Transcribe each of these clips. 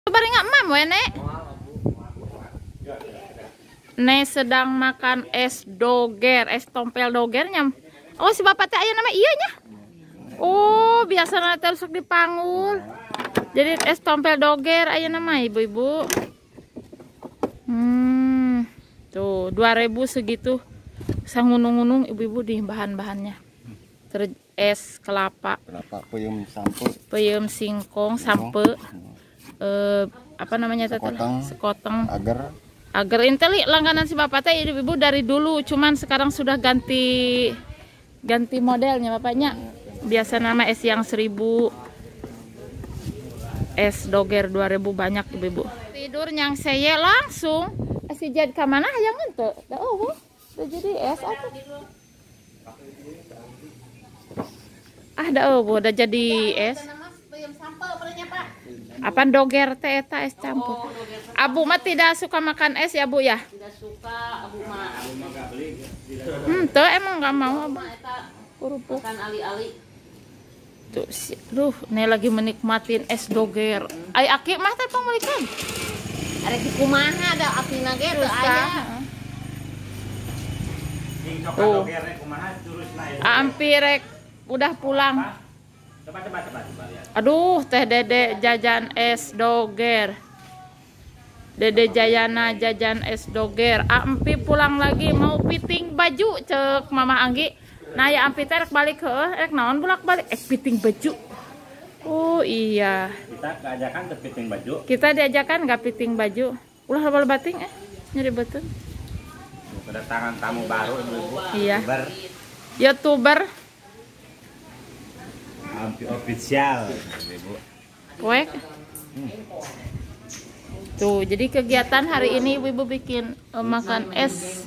Bareng mam we nek. Nek sedang makan es doger, es tompel dogernya. Oh si bapak teh aya nama iya nya. Oh biasanya terus dipanggul. Jadi es tompel doger aya nama ibu-ibu. Tuh 2.000 segitu. Sangunung-unung ibu-ibu di bahan-bahannya. Terus es kelapa. Kelapa, peyem sampe. Peyem singkong sampe. Apa namanya teh? Sekoteng. Agar inteli langganan si bapak teh ibu-ibu dari dulu, cuman sekarang sudah ganti modelnya bapaknya. Biasa nama es yang 1.000, es doger 2.000 banyak ibu-ibu. Tidur yang saya langsung si jad ka mana hayang henteu. Oh, jadi es apa? Udah jadi es. Apa doger teh eta es campur. Abu mah tidak suka makan es ya Bu ya? Tidak suka, Abu mah enggak beli. Tuh emang nggak mau Abu. Kerupuk. Makan ali-ali. Tuh, nih lagi menikmatin es doger. Ai aki mah teh pangmalikan. Ada di kumaha ada apina ge teu aya. Tuh. Hampir udah pulang. Coba lihat. Aduh, teh Dede jajan es doger. Dede Jayana jajan es doger. Ampi pulang lagi mau fitting baju cek Mama Anggi. Nah ya Ampi teh rek balik rek naon bolak-balik fitting baju. Oh iya. Kita keajakan ke fitting baju. Kita diajakan nggak fitting baju. Ulah labal bating nyari betul. Kedatangan tamu baru ibu-ibu. Iya. YouTuber. Ampi official ibu. Wek. Tuh, jadi kegiatan hari ini ibu-ibu bikin makan es.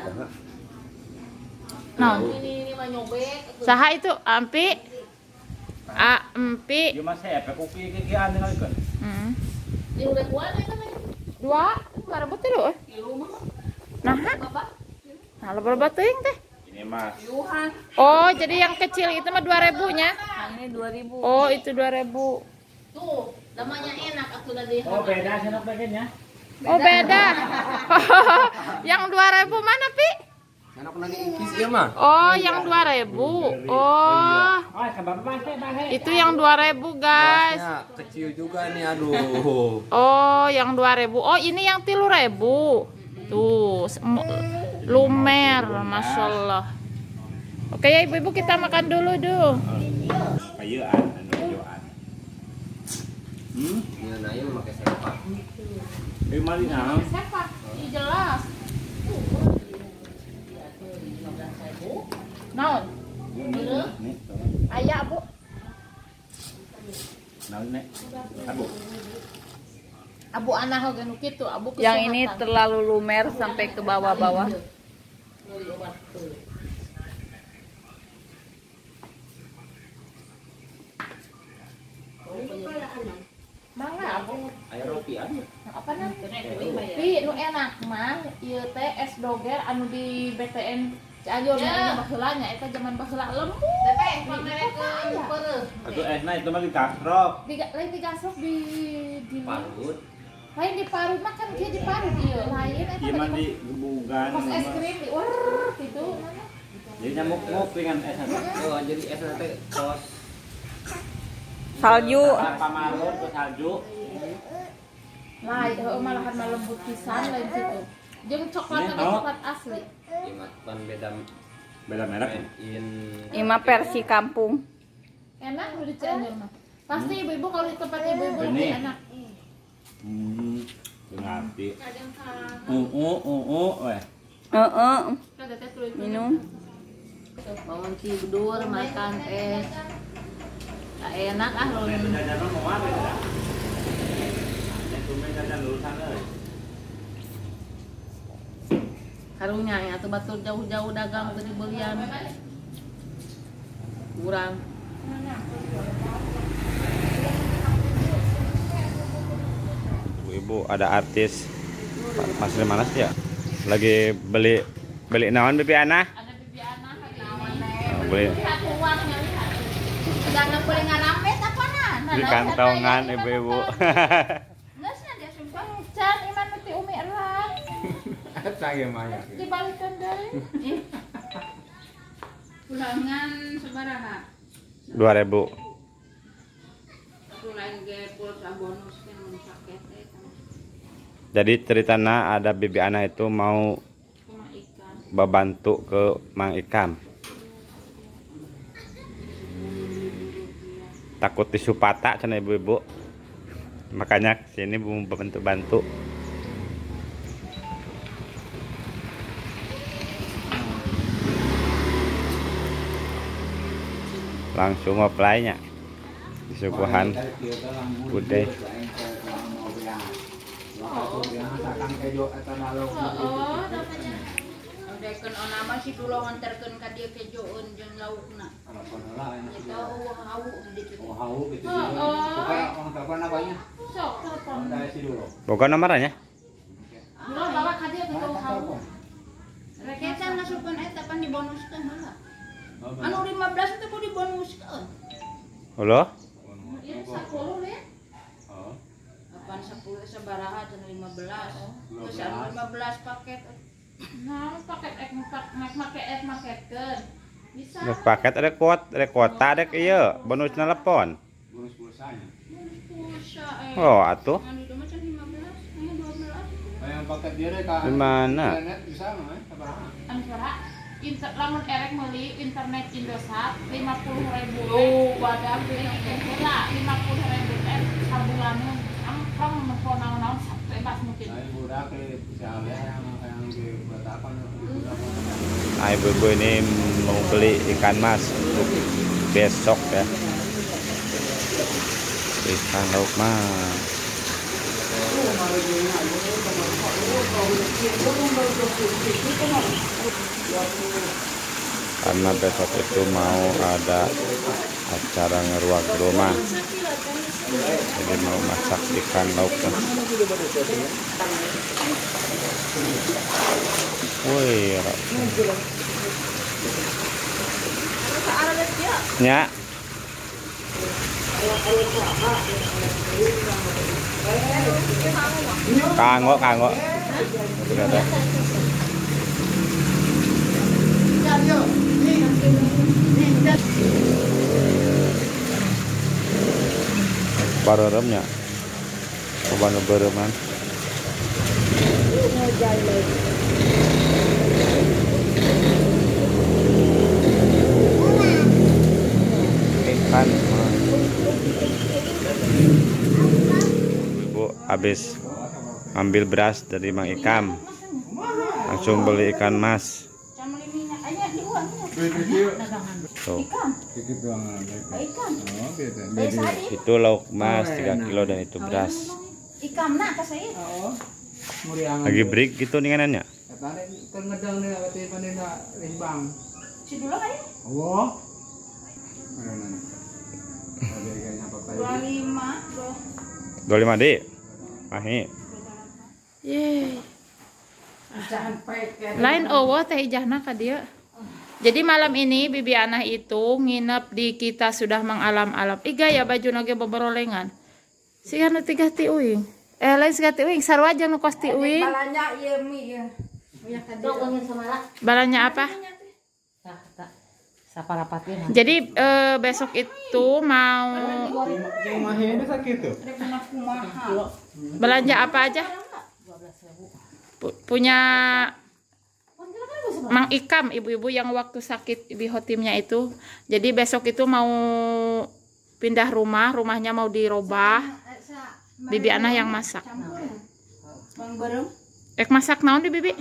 Nah, Ini mah nyobek. saha itu Ampi? Ampi. Ieu mah saya pe kopi kikian ngalikeun. Ini udah kuat ya kan? 2 rebut dulu. Nah, nah lebar teuing teh. Ini mah Oh, jadi yang kecil itu mah 2.000-nya. ini 2.000. Oh, itu 2.000. Tuh, namanya enak atuh dari. Oh, beda senok bagiannya. Oh, beda. Yang 2.000 mana, Pi? Anak lagi ingkis ieu mah. Oh, yang 2.000. Oh. Oh, sabar Bang. Itu yang 2.000, guys. Gelasnya kecil juga nih, aduh. Oh, yang 2.000. Oh, ini yang 3.000. Tuh, lumer, Masya Allah. Oke ya ibu-ibu, kita makan dulu duh. Payeuan, payeuan. Ini nanya memakai sepak. Mari naon? Sepak, jelas. Naon? Ayah, Bu. Naon nek? Abu. Abu anak hogan kitu, Abu kesehatan. Yang ini terlalu lumer sampai ke bawah-bawah. Mangga, Abu. Aya rupiah. Apa nanti? Pi, nu enak mah ieu teh es doger anu di BTN Cianjur nya baheulanya eta zaman baheula lembut. Teteh, pamerekeun peureuh. Atuh esna itu mah digasrok. Lain digasok di Parut. lain di Parut mah kan dia di Parut ieu lain eta Ieu mah di gebugan. kos es krim di gitu mana. Jadi nyamuk-nyamuk dengan es eta. Oh, jadi es teh kos. Salju. Pamarun ke salju. Lain malahan mah lembut pisan lain situ. Jeung coklatnya coklat asli. Ingat Beda merek. Ima versi kampung. Enak nu di Cianjur mah. Pasti ibu-ibu kalau di tempat ibu-ibu lebih Benih. enak. Ngerti. Weh. Minum. Bangun tidur, makan es. Tak enak loh. Karunya ya tuh batur jauh-jauh dagang dari belian. Kurang. Ibu ada artis Mas Manas ya lagi beli naon Bibi Ana? Ada Bibi Ana hari ini. Beli Lihat uangnya lihat. Sedang beli ngaramet apa nah? di kantongan ibu-ibu. Nggak saya mah ya. Dibalikan deh. Pulangan sabaraha? 2.000. Aku lain ge pulsa bonus kan mun paket eta. Jadi ceritanya ada bibi anak itu mau Cuma ikan. membantu ke Mang Ikam. Takut tisu patah cenah ibu-ibu. Makanya sini mau bantu-bantu. Langsung apply-nya. Disuguhan gede. Dekeun ona mah si dulo nganterkeun ka dieu kejoeun jeung laukna. Eta hawu di ditu. Sok telepon. Bukan nomornya? Dulu bawa ka dieu ke hawu. Rek eta ngasupkeun eta pan dibonuskeun heula. Anu 15 itu ku dibonuskeun. Halo? Ieu 10 ya. Apaan 10 sabaraha cenah 15. Geus anu 15 paket. Nah, paket ek maketkeun. Bisa. Nah, paket ada kuota ada ieu bonus telepon. Bonus pulsanya. Pulsa Oh, atuh. anu itu mah cenah 15, aya 12. Yang paket dia deh Kak. Di mana? Internet bisa mah, sabaraha? Antara lamun erek meuli internet Indosat 50.000. Oh, badak Beli heula 50.000 teh sabulaneun. Angkong nepon naon-naon bebas mungkin. Nah, budak ke Ciawi yang di Batakon. Nah, ibu-ibu ini mau beli ikan mas untuk besok ya. Ikan lauk mas. Karena besok itu mau ada acara ngeruak rumah, jadi mau masak ikan lauk. Woi, nya. Kanggo. Ada. Bareremnya. Coba bereman. Ikan. Ibu habis ambil beras dari Mang Ikam. Langsung beli ikan mas. Tuh. Itu lauk mas 3 kilo dan itu beras. Ikam na ka saya. Lagi break gitu nih kanannya. Kan ngedang nih ati panena limbang. Si dulo aya. Oh. Mana? Ada kayaknya apa 25 Dik. Mahi. Yeay. Lain eueuh teh ijahna ka dieu. Jadi malam ini bibi Anah itu nginep di Kita Sudah Mengalam-alam. Iga ya baju nage boborolengan. Siga nu 3 ti uing. Lain siga ti uing sarua aja nu kos ti uing. Balanya ieu mi ieu. Balanya apa? Jadi besok itu mau belanja apa aja? Punya Mang Ikam, ibu-ibu yang waktu sakit di hotimnya itu. Jadi besok itu mau pindah rumahnya mau dirubah. Bibi Anah yang masak. Ek masak naon di bibi?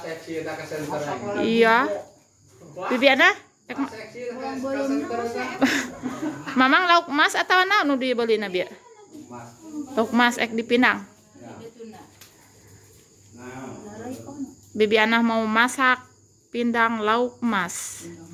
Iya. Bibi Anah? Mamang lauk mas atau naon nu dibeli na bieu? Lauk mas ek dipinang. Bibi Anah mau masak pindang lauk mas.